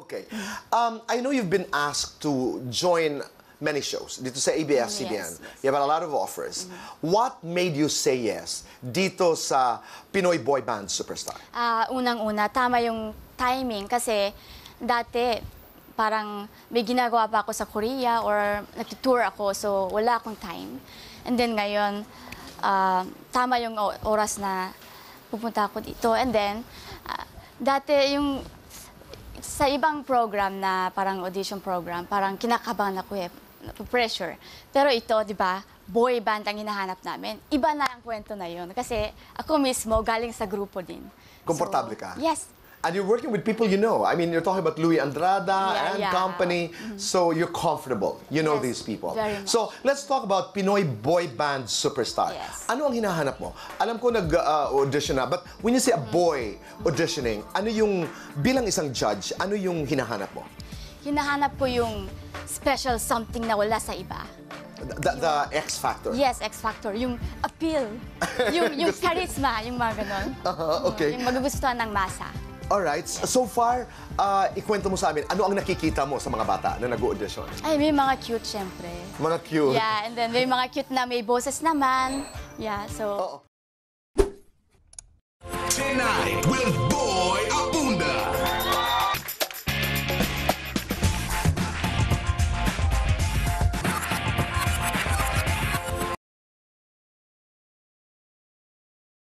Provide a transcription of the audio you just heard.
Okay. I know you've been asked to join many shows dito sa ABS-CBN. Yes. You have a lot of offers. What made you say yes dito sa Pinoy Boy Band Superstar? Unang-una, tama yung timing kasi dati parang may ginagawa pa ako sa Korea or nag-tour ako so wala akong time. And then ngayon, tama yung oras na pupunta ako dito. And then, dati yung sa ibang program na parang audition program, parang kinakabahan ako pressure. Pero ito, di ba, boy band ang hinahanap namin. Iba na ang kwento na yun. Kasi ako mismo, galing sa grupo din. Komportable ka? Yes. And you're working with people you know. I mean, you're talking about Louie Andrada and Yeah. company. So you're comfortable. You know Yes, these people. very much. So let's talk about Pinoy Boy Band Superstar. Yes. Ano ang hinahanap mo? Alam ko nag-audition na, but when you say a boy auditioning, ano yung, bilang isang judge, ano yung hinahanap mo? Hinahanap ko yung special something na wala sa iba. The X Factor. Yes, X Factor. Yung appeal. yung charisma, yung mga ganon. Okay. Yung magugustuhan ng masa. Alright. So far, ikwento mo sa amin, ano ang nakikita mo sa mga bata na nag-audition? Ay, may mga cute, syempre. Mga cute. Yeah, and then may mga cute na may boses naman. Yeah, so... Oo. Tonight will